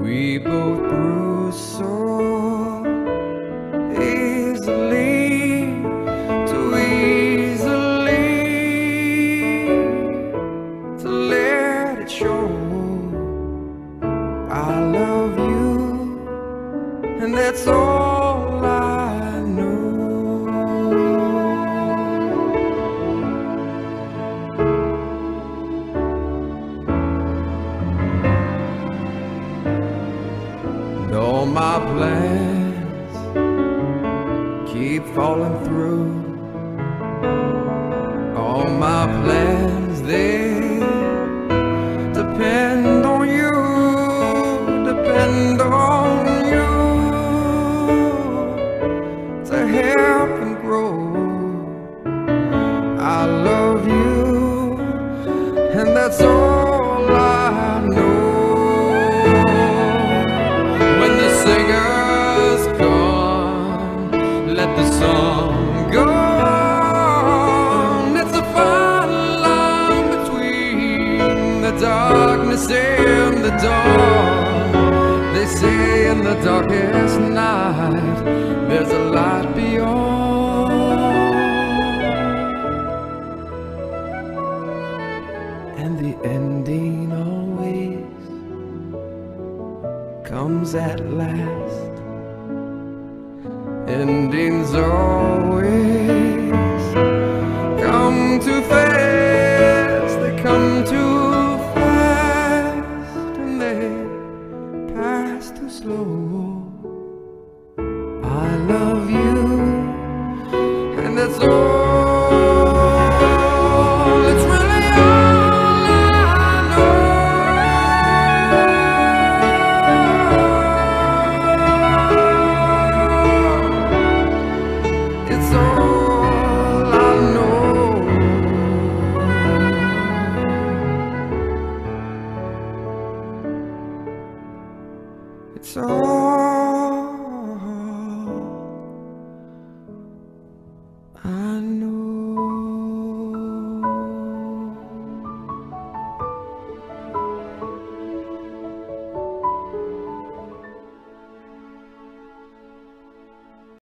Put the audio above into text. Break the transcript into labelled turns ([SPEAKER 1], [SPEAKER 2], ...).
[SPEAKER 1] We both bruise so easily, too easily, to let it show. I love you, and that's all I know. And all my plans keep falling through. All my plans, they depend on you, depend on you to help and grow. I love you, and that's all I know. When the singer's gone, let the song go on. It's a fine line between the darkness and the dawn. They say in the darkest night there's a light beyond, and the ending always comes at last. Endings always come too fast. They come too fast, and they pass too slow. I love you, and that's all. It's really all I know. It's all I know. It's all